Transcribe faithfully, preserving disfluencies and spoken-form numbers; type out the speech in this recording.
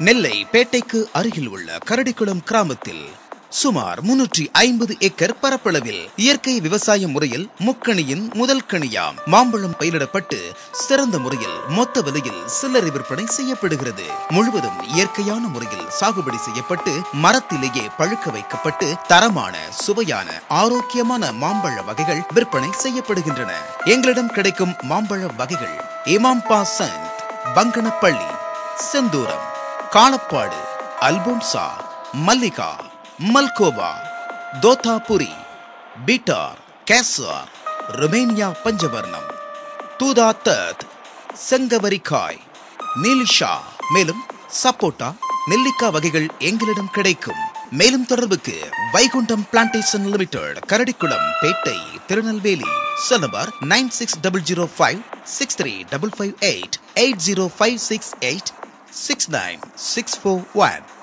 நெல்லை பேட்டைக்கு அருகில் உள்ள கரடிக்குளம் கிராமத்தில் சுமார் முன்னூற்றி ஐம்பது ஏக்கர் பரப்பளவில் இயற்கை விவசாய முறையில் முக்கணியின் முதல் கணியாம் மாம்பழம் பயிரிடப்பட்டு சிறந்த முறையில் மொத்த விலையில் சில்லறை விற்பனை செய்யப்படுகிறது. முழுவதும் இயற்கையான முறையில் சாகுபடி செய்யப்பட்டு மரத்திலேயே பழுக்க வைக்கப்பட்டு தரமான சுவையான ஆரோக்கியமான மாம்பழ வகைகள் விற்பனை செய்யப்படுகின்றன. எங்களிடம் கிடைக்கும் மாம்பழ வகைகள் இமாம் பாசன்ட், பங்கனப்பள்ளி, செந்தூரம், காலப்பாடு, அல்போன்சா, மல்லிகா, மல்கோவா, தோதாபுரி, பீட்டார், கேசர், ருமேனியா பஞ்சவர்ணம், தூதா தத், செங்கவரிக்காய், நீலிஷா, மேலும் சப்போட்டா, நெல்லிக்காய் வகைகள் எங்களிடம் கிடைக்கும். மேலும் தொடர்புக்கு Vaikundam plantation limited, Karadikulam, Pettai, Tirunelveli. Cell number nine six double zero five six three double five eight eight zero five six eight six nine six four one.